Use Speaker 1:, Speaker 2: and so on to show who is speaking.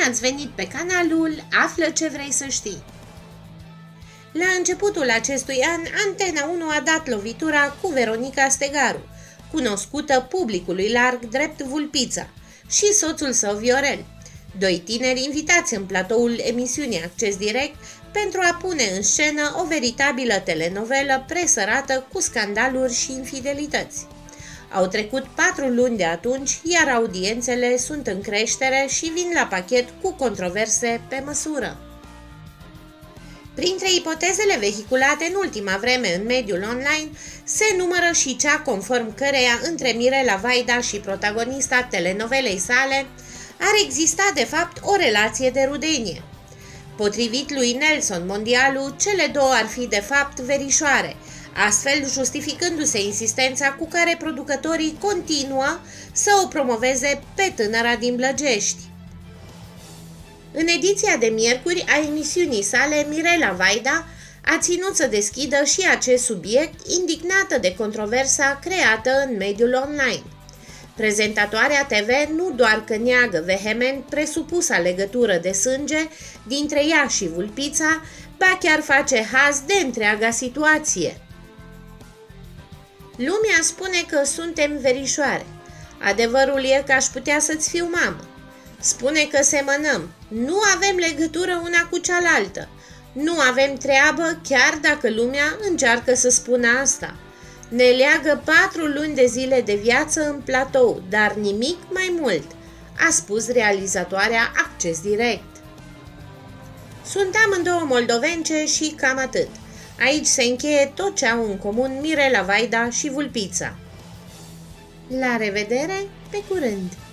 Speaker 1: Bine ați venit pe canalul Află ce vrei să știi! La începutul acestui an, Antena 1 a dat lovitura cu Veronica Stegaru, cunoscută publicului larg drept Vulpița, și soțul său Viorel, doi tineri invitați în platoul emisiunii Acces Direct pentru a pune în scenă o veritabilă telenovelă presărată cu scandaluri și infidelități. Au trecut 4 luni de atunci, iar audiențele sunt în creștere și vin la pachet cu controverse pe măsură. Printre ipotezele vehiculate în ultima vreme în mediul online se numără și cea conform căreia între Mirela Vaida și protagonista telenovelei sale ar exista de fapt o relație de rudenie. Potrivit lui Nelson Mondialu, cele două ar fi de fapt verișoare, astfel justificându-se insistența cu care producătorii continuă să o promoveze pe tânăra din Blăgești. În ediția de miercuri a emisiunii sale, Mirela Vaida a ținut să deschidă și acest subiect, indignată de controversa creată în mediul online. Prezentatoarea TV nu doar că neagă vehement presupusa legătură de sânge dintre ea și Vulpița, ba chiar face haz de întreaga situație. Lumea spune că suntem verișoare. Adevărul e că aș putea să-ți fiu mamă. Spune că semănăm. Nu avem legătură una cu cealaltă. Nu avem treabă, chiar dacă lumea încearcă să spună asta. Ne leagă 4 luni de zile de viață în platou, dar nimic mai mult, a spus realizatoarea Acces Direct. Sunt amândouă moldovence și cam atât. Aici se încheie tot ce au în comun Mirela Vaida și Vulpița. La revedere, pe curând!